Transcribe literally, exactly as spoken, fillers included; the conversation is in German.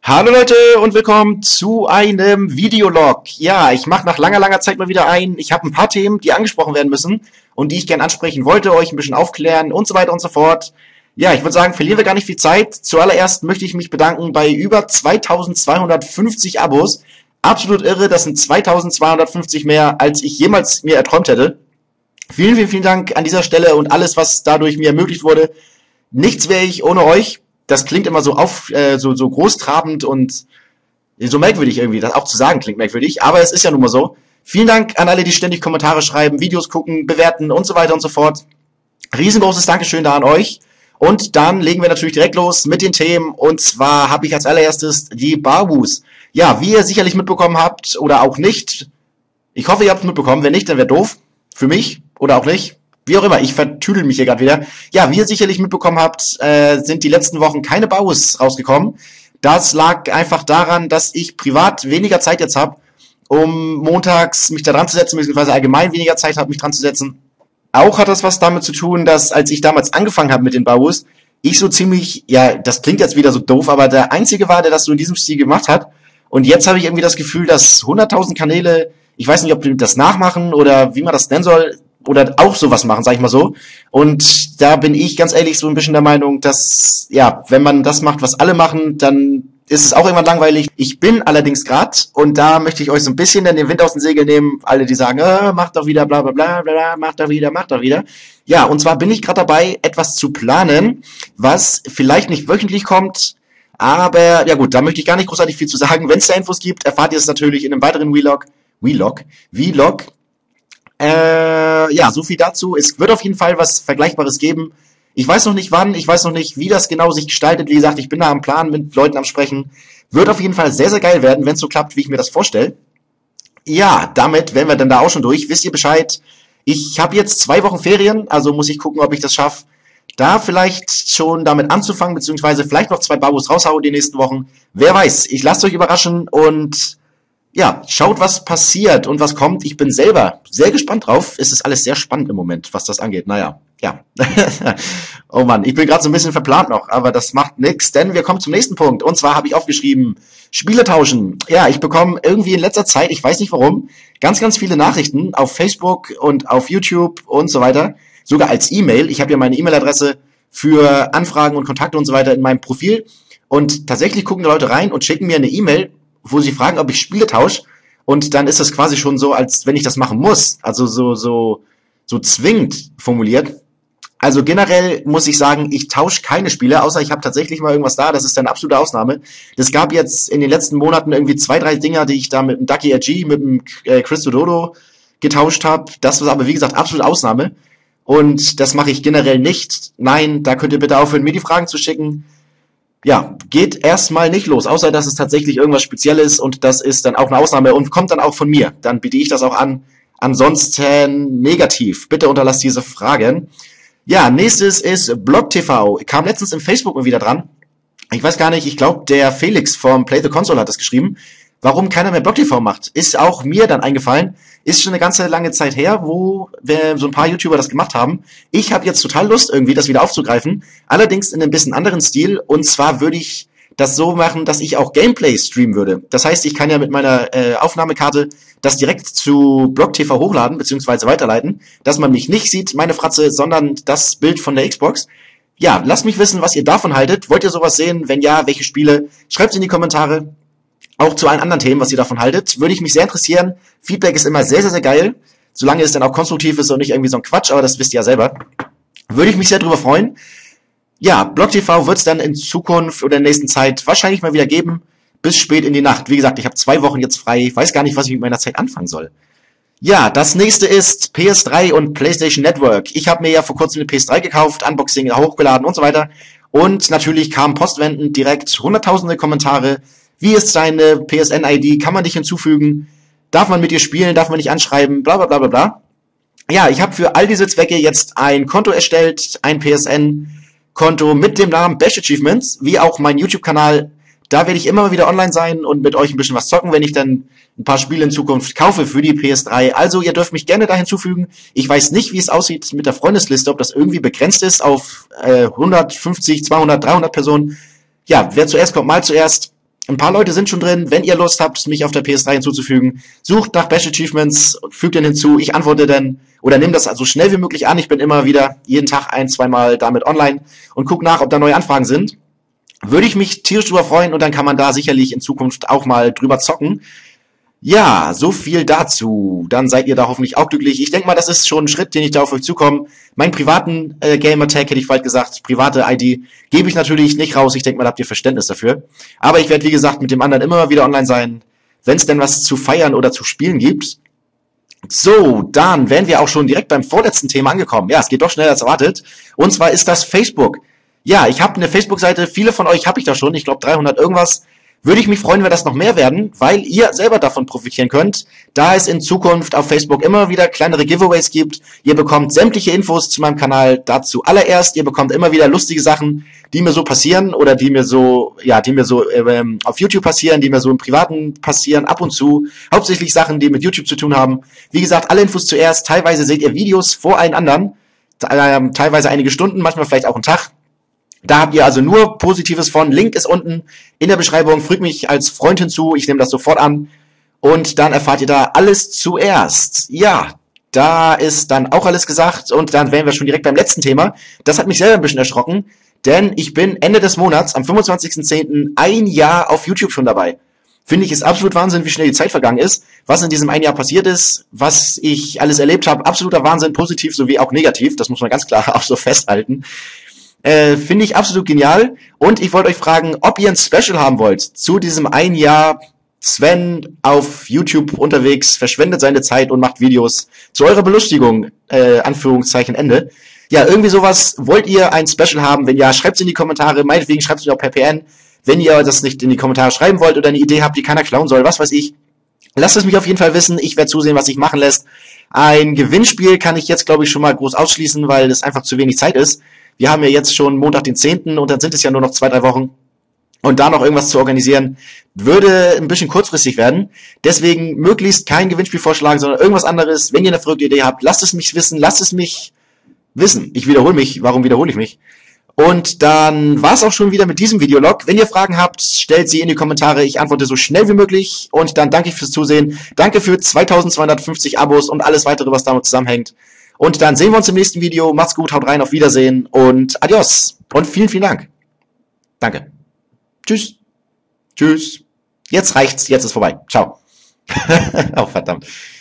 Hallo Leute und willkommen zu einem Videolog. Ja, ich mache nach langer, langer Zeit mal wieder ein. Ich habe ein paar Themen, die angesprochen werden müssen und die ich gerne ansprechen wollte, euch ein bisschen aufklären und so weiter und so fort. Ja, ich würde sagen, verlieren wir gar nicht viel Zeit. Zuallererst möchte ich mich bedanken bei über zweitausendzweihundertfünfzig Abos. Absolut irre, das sind zweitausendzweihundertfünfzig mehr, als ich jemals mir erträumt hätte. Vielen, vielen, vielen Dank an dieser Stelle und alles, was dadurch mir ermöglicht wurde. Nichts wäre ich ohne euch. Das klingt immer so auf, äh, so, so großtrabend und so merkwürdig irgendwie. Das auch zu sagen klingt merkwürdig, aber es ist ja nun mal so. Vielen Dank an alle, die ständig Kommentare schreiben, Videos gucken, bewerten und so weiter und so fort. Riesengroßes Dankeschön da an euch. Und dann legen wir natürlich direkt los mit den Themen. Und zwar habe ich als allererstes die Barbus. Ja, wie ihr sicherlich mitbekommen habt oder auch nicht. Ich hoffe, ihr habt es mitbekommen. Wenn nicht, dann wäre doof. Für mich oder auch nicht. Wie auch immer, ich vertüdel mich hier gerade wieder. Ja, wie ihr sicherlich mitbekommen habt, äh, sind die letzten Wochen keine Barbus rausgekommen. Das lag einfach daran, dass ich privat weniger Zeit jetzt habe, um montags mich da dran zu setzen, beziehungsweise allgemein weniger Zeit habe, mich dran zu setzen. Auch hat das was damit zu tun, dass als ich damals angefangen habe mit den Barbus, ich so ziemlich, ja, das klingt jetzt wieder so doof, aber der Einzige war, der das so in diesem Stil gemacht hat. Und jetzt habe ich irgendwie das Gefühl, dass hunderttausend Kanäle, ich weiß nicht, ob die das nachmachen oder wie man das nennen soll, oder auch sowas machen, sag ich mal so. Und da bin ich ganz ehrlich so ein bisschen der Meinung, dass, ja, wenn man das macht, was alle machen, dann ist es auch irgendwann langweilig. Ich bin allerdings gerade, und da möchte ich euch so ein bisschen dann den Wind aus den Segeln nehmen, alle, die sagen, äh, macht doch wieder, bla bla bla bla, macht doch wieder, macht doch wieder. Ja, und zwar bin ich gerade dabei, etwas zu planen, was vielleicht nicht wöchentlich kommt, aber, ja gut, da möchte ich gar nicht großartig viel zu sagen. Wenn es da Infos gibt, erfahrt ihr es natürlich in einem weiteren Vlog, Vlog, Vlog, Äh, ja, so viel dazu. Es wird auf jeden Fall was Vergleichbares geben. Ich weiß noch nicht wann, ich weiß noch nicht, wie das genau sich gestaltet. Wie gesagt, ich bin da am Plan, mit Leuten am Sprechen. Wird auf jeden Fall sehr, sehr geil werden, wenn es so klappt, wie ich mir das vorstelle. Ja, damit wären wir dann da auch schon durch. Wisst ihr Bescheid? Ich habe jetzt zwei Wochen Ferien, also muss ich gucken, ob ich das schaffe, da vielleicht schon damit anzufangen, beziehungsweise vielleicht noch zwei Barbus raushauen die nächsten Wochen. Wer weiß, ich lasst euch überraschen und ja, schaut, was passiert und was kommt. Ich bin selber sehr gespannt drauf. Es ist alles sehr spannend im Moment, was das angeht. Naja, ja. Oh Mann, ich bin gerade so ein bisschen verplant noch, aber das macht nix, denn wir kommen zum nächsten Punkt. Und zwar habe ich aufgeschrieben, Spiele tauschen. Ja, ich bekomme irgendwie in letzter Zeit, ich weiß nicht warum, ganz, ganz viele Nachrichten auf Facebook und auf YouTube und so weiter. Sogar als E-Mail. Ich habe ja meine E-Mail-Adresse für Anfragen und Kontakte und so weiter in meinem Profil. Und tatsächlich gucken die Leute rein und schicken mir eine E-Mail, wo sie fragen, ob ich Spiele tausche, und dann ist das quasi schon so, als wenn ich das machen muss, also so so so zwingend formuliert. Also generell muss ich sagen, ich tausche keine Spiele, außer ich habe tatsächlich mal irgendwas da, das ist dann eine absolute Ausnahme. Es gab jetzt in den letzten Monaten irgendwie zwei, drei Dinger, die ich da mit dem Ducky R G, mit dem äh, Chris Dodo getauscht habe. Das war aber, wie gesagt, absolute Ausnahme. Und das mache ich generell nicht. Nein, da könnt ihr bitte aufhören, mir die Fragen zu schicken. Ja, geht erstmal nicht los, außer dass es tatsächlich irgendwas Spezielles und das ist dann auch eine Ausnahme und kommt dann auch von mir. Dann biete ich das auch an. Ansonsten negativ. Bitte unterlasst diese Fragen. Ja, nächstes ist BlogTV. Kam letztens im Facebook mal wieder dran. Ich weiß gar nicht, ich glaube, der Felix vom Play the Console hat das geschrieben. Warum keiner mehr BlogTV macht, ist auch mir dann eingefallen. Ist schon eine ganze lange Zeit her, wo wir so ein paar YouTuber das gemacht haben. Ich habe jetzt total Lust, irgendwie das wieder aufzugreifen. Allerdings in einem bisschen anderen Stil. Und zwar würde ich das so machen, dass ich auch Gameplay streamen würde. Das heißt, ich kann ja mit meiner äh, Aufnahmekarte das direkt zu BlogTV hochladen, beziehungsweise weiterleiten, dass man mich nicht sieht, meine Fratze, sondern das Bild von der Xbox. Ja, lasst mich wissen, was ihr davon haltet. Wollt ihr sowas sehen? Wenn ja, welche Spiele? Schreibt's in die Kommentare. Auch zu allen anderen Themen, was ihr davon haltet, würde ich mich sehr interessieren. Feedback ist immer sehr, sehr, sehr geil. Solange es dann auch konstruktiv ist und nicht irgendwie so ein Quatsch, aber das wisst ihr ja selber. Würde ich mich sehr drüber freuen. Ja, BlogTV wird es dann in Zukunft oder in der nächsten Zeit wahrscheinlich mal wieder geben. Bis spät in die Nacht. Wie gesagt, ich habe zwei Wochen jetzt frei. Ich weiß gar nicht, was ich mit meiner Zeit anfangen soll. Ja, das nächste ist P S drei und PlayStation Network. Ich habe mir ja vor kurzem eine P S drei gekauft, Unboxing hochgeladen und so weiter. Und natürlich kamen postwendend direkt hunderttausende Kommentare. Wie ist deine P S N I D? Kann man dich hinzufügen? Darf man mit dir spielen? Darf man dich anschreiben? Bla bla bla bla bla. Ja, ich habe für all diese Zwecke jetzt ein Konto erstellt, ein P S N-Konto mit dem Namen Bash Achievements, wie auch mein YouTube-Kanal. Da werde ich immer mal wieder online sein und mit euch ein bisschen was zocken, wenn ich dann ein paar Spiele in Zukunft kaufe für die P S drei. Also ihr dürft mich gerne da hinzufügen. Ich weiß nicht, wie es aussieht mit der Freundesliste, ob das irgendwie begrenzt ist auf äh, hundertfünfzig, zweihundert, dreihundert Personen. Ja, wer zuerst kommt, mal zuerst. Ein paar Leute sind schon drin. Wenn ihr Lust habt, mich auf der P S drei hinzuzufügen, sucht nach Bash Achievements, fügt den hinzu. Ich antworte dann oder nehme das so schnell wie möglich an. Ich bin immer wieder jeden Tag ein, zweimal damit online und gucke nach, ob da neue Anfragen sind. Würde ich mich tierisch drüber freuen und dann kann man da sicherlich in Zukunft auch mal drüber zocken. Ja, so viel dazu. Dann seid ihr da hoffentlich auch glücklich. Ich denke mal, das ist schon ein Schritt, den ich da auf euch zukomme. Meinen privaten äh, Gamertag, hätte ich bald gesagt, private I D, gebe ich natürlich nicht raus. Ich denke mal, da habt ihr Verständnis dafür. Aber ich werde, wie gesagt, mit dem anderen immer wieder online sein, wenn es denn was zu feiern oder zu spielen gibt. So, dann wären wir auch schon direkt beim vorletzten Thema angekommen. Ja, es geht doch schneller als erwartet. Und zwar ist das Facebook. Ja, ich habe eine Facebook-Seite, viele von euch habe ich da schon, ich glaube dreihundert irgendwas. Würde ich mich freuen, wenn das noch mehr werden, weil ihr selber davon profitieren könnt, da es in Zukunft auf Facebook immer wieder kleinere Giveaways gibt. Ihr bekommt sämtliche Infos zu meinem Kanal dazu allererst. Ihr bekommt immer wieder lustige Sachen, die mir so passieren oder die mir so, ja, die mir so ähm, auf YouTube passieren, die mir so im Privaten passieren, ab und zu. Hauptsächlich Sachen, die mit YouTube zu tun haben. Wie gesagt, alle Infos zuerst. Teilweise seht ihr Videos vor allen anderen, ähm, teilweise einige Stunden, manchmal vielleicht auch einen Tag. Da habt ihr also nur Positives von. Link ist unten in der Beschreibung. Fügt mich als Freund hinzu. Ich nehme das sofort an. Und dann erfahrt ihr da alles zuerst. Ja, da ist dann auch alles gesagt. Und dann wären wir schon direkt beim letzten Thema. Das hat mich selber ein bisschen erschrocken. Denn ich bin Ende des Monats, am fünfundzwanzigsten zehnten ein Jahr auf YouTube schon dabei. Finde ich, ist absolut Wahnsinn, wie schnell die Zeit vergangen ist. Was in diesem ein Jahr passiert ist, was ich alles erlebt habe. Absoluter Wahnsinn, positiv sowie auch negativ. Das muss man ganz klar auch so festhalten. Äh, finde ich absolut genial. Und ich wollte euch fragen, ob ihr ein Special haben wollt zu diesem ein Jahr Sven auf YouTube unterwegs, verschwendet seine Zeit und macht Videos zu eurer Belustigung, äh, Anführungszeichen Ende. Ja, irgendwie sowas. Wollt ihr ein Special haben? Wenn ja, schreibt es in die Kommentare. Meinetwegen schreibt es mir auch per P N. Wenn ihr das nicht in die Kommentare schreiben wollt oder eine Idee habt, die keiner klauen soll, was weiß ich. Lasst es mich auf jeden Fall wissen. Ich werde zusehen, was sich machen lässt. Ein Gewinnspiel kann ich jetzt, glaube ich, schon mal groß ausschließen, weil es einfach zu wenig Zeit ist. Wir haben ja jetzt schon Montag den zehnten und dann sind es ja nur noch zwei, drei Wochen. Und da noch irgendwas zu organisieren, würde ein bisschen kurzfristig werden. Deswegen möglichst kein Gewinnspiel vorschlagen, sondern irgendwas anderes. Wenn ihr eine verrückte Idee habt, lasst es mich wissen, lasst es mich wissen. Ich wiederhole mich. Warum wiederhole ich mich? Und dann war es auch schon wieder mit diesem Videolog. Wenn ihr Fragen habt, stellt sie in die Kommentare. Ich antworte so schnell wie möglich. Und dann danke ich fürs Zusehen. Danke für zweitausendzweihundertfünfzig Abos und alles weitere, was damit zusammenhängt. Und dann sehen wir uns im nächsten Video. Macht's gut, haut rein, auf Wiedersehen und adios. Und vielen, vielen Dank. Danke. Tschüss. Tschüss. Jetzt reicht's, jetzt ist vorbei. Ciao. Oh, verdammt.